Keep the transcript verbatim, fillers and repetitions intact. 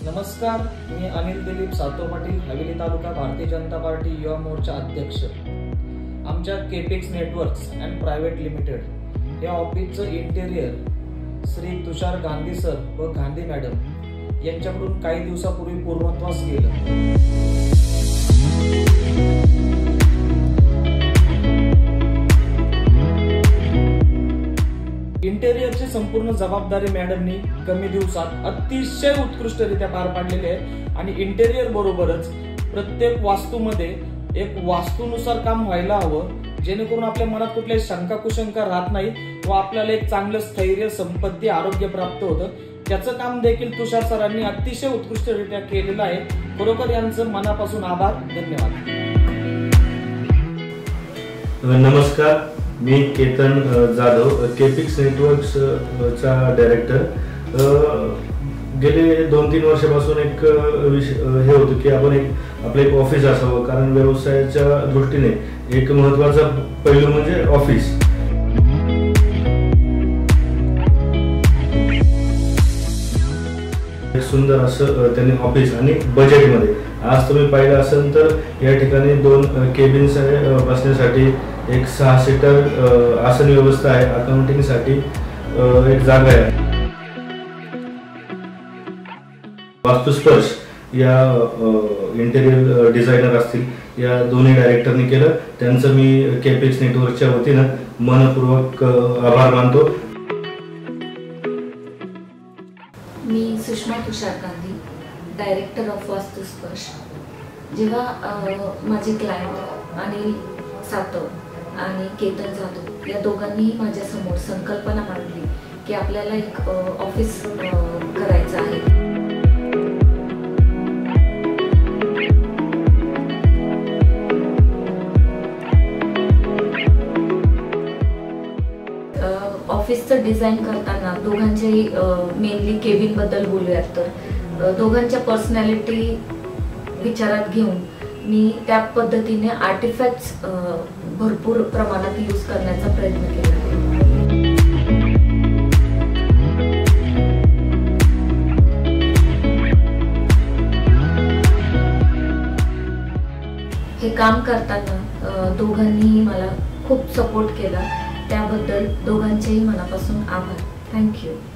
नमस्कार, मी अनिल दिलीप सातव पाटील, हवेली तालुका भारतीय जनता पार्टी युवा मोर्चा अध्यक्ष। आमच्या Capex networks and private limited या ऑफिसचं इंटेरियर श्री तुषार गांधी सर व गांधी मॅडम यांच्याकडून काही दिवसापूर्वी पूर्णत्वास गेलं। इंटेरियरची संपूर्ण जबाबदारी मॅडमनी कमी दिवसात अतिशय उत्कृष्टरित्या पार पाडलेली आहे आणि इंटेरियर बरोबरच प्रत्येक वास्तूमध्ये एक वास्तूनुसार काम व्हायला हवं, जेणेकरून आपल्या मनात कुठल्याही शंका कुशंका राहत नाही व आपल्याला एक चांगलं स्थैर्य, संपत्ती, आरोग्य प्राप्त होतं। त्याचं काम देखील तुषार सरांनी अतिशय उत्कृष्टरित्या केलेलं आहे। खरोखर यांचं मनापासून आभार, धन्यवाद। नमस्कार, मी केतन जाधव, केपिक्स नेटवर्क्स चा डायरेक्टर। गेले दोन तीन वर्षापासून एक हे होतं की आपण एक आपलं एक ऑफिस असावं, कारण व्यवसायाच्या दृष्टीने एक महत्त्वाचा पैलू म्हणजे ऑफिस। एक सुंदर असं त्यांनी ऑफिस आणि बजेटमध्ये, आज तुम्ही पाहिलं असेल तर या ठिकाणी दोन केबिन्स आहे बसण्यासाठी, एक सहा सीटर आसन व्यवस्था आहे, अकाउंटिंग साठी एक जागा आहे। वास्तुस्पर्श या इंटेरियर डिझायनर असतील, या दोन्ही डायरेक्टरनी केलं, त्यांचं मी केपेक्स नेटवर्कच्या वतीनं मनपूर्वक आभार मानतो। मी सुषमा तुषार गांधी, डायरेक्टर ऑफ वास्तुस्पर्श। जेव्हा माझे क्लायंट अनिल सातव आणि केतन जाधव या दोघांनी माझ्या समोर संकल्पना मांडली की आपल्याला एक ऑफिस करायचं आहे, ऑफिसचं डिझाईन करताना दोघांच्याही मेनली केबिन बद्दल बोलूयात तर दोघांच्या पर्सनॅलिटी विचारात घेऊन मी त्या पद्धतीने आर्टिफॅक्ट्स भरपूर प्रमाणात यूज करण्याचा प्रयत्न केला आहे। हे काम करताना दोघांनीही मला खूप सपोर्ट केला, त्याबद्दल दोघांचेही मनापासून आभार। थँक्यू।